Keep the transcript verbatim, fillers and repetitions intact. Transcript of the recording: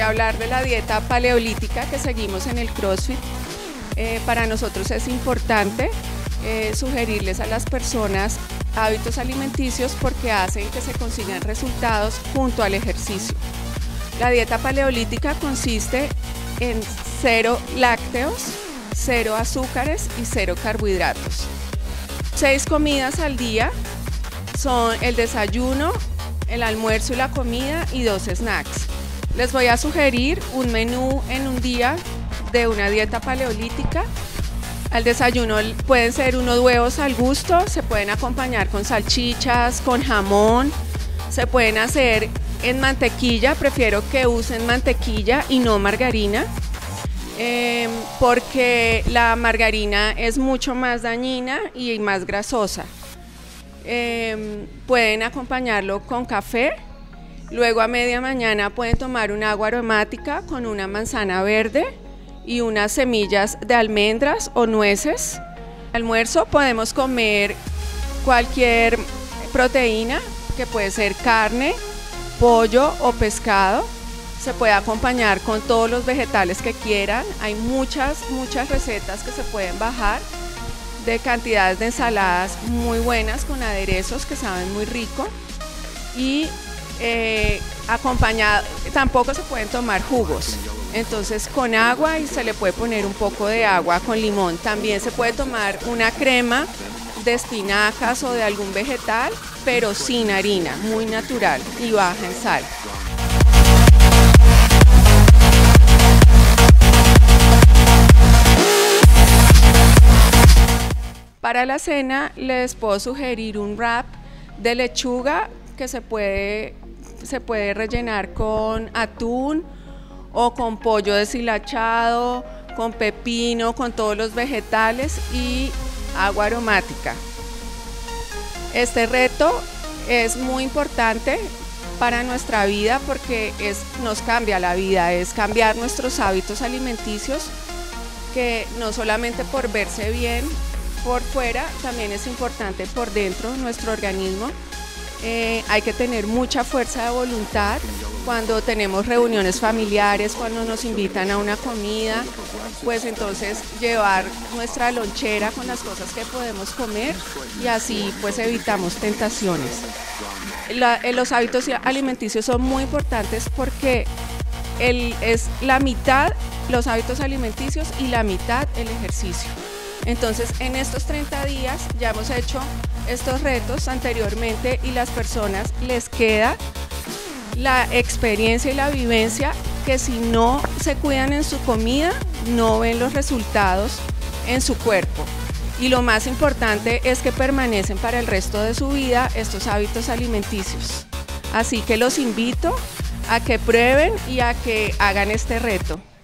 hablar de la dieta paleolítica que seguimos en el CrossFit. Eh, para nosotros es importante eh, sugerirles a las personas hábitos alimenticios porque hacen que se consigan resultados junto al ejercicio. La dieta paleolítica consiste en cero lácteos, cero azúcares y cero carbohidratos. Seis comidas al día son el desayuno, el almuerzo y la comida y dos snacks. Les voy a sugerir un menú en un día de una dieta paleolítica. Al desayuno pueden ser unos huevos al gusto, se pueden acompañar con salchichas, con jamón, se pueden hacer en mantequilla, prefiero que usen mantequilla y no margarina, eh, porque la margarina es mucho más dañina y más grasosa. Eh, pueden acompañarlo con café, luego a media mañana pueden tomar un agua aromática con una manzana verde y unas semillas de almendras o nueces. Almuerzo podemos comer cualquier proteína, que puede ser carne, pollo o pescado. Se puede acompañar con todos los vegetales que quieran. Hay muchas, muchas recetas que se pueden bajar de cantidades de ensaladas muy buenas con aderezos que saben muy rico. Y eh, acompañado, tampoco se pueden tomar jugos. Entonces con agua y se le puede poner un poco de agua con limón. También se puede tomar una crema de espinacas o de algún vegetal, pero sin harina, muy natural y baja en sal. Para la cena les puedo sugerir un wrap de lechuga que se puede, se puede rellenar con atún o con pollo deshilachado, con pepino, con todos los vegetales y agua aromática. Este reto es muy importante para nuestra vida porque es, nos cambia la vida, es cambiar nuestros hábitos alimenticios, que no solamente por verse bien por fuera, también es importante por dentro, nuestro organismo. Eh, hay que tener mucha fuerza de voluntad cuando tenemos reuniones familiares, cuando nos invitan a una comida, pues entonces llevar nuestra lonchera con las cosas que podemos comer y así pues evitamos tentaciones. La, los hábitos alimenticios son muy importantes porque el, es la mitad los hábitos alimenticios y la mitad el ejercicio. Entonces en estos treinta días ya hemos hecho estos retos anteriormente y las personas les queda la experiencia y la vivencia que si no se cuidan en su comida no ven los resultados en su cuerpo. Y lo más importante es que permanecen para el resto de su vida estos hábitos alimenticios. Así que los invito a que prueben y a que hagan este reto.